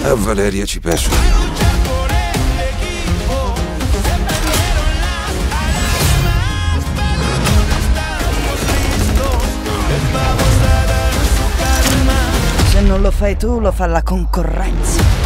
A Valeria ci penso. Se non lo fai tu, lo fa la concorrenza.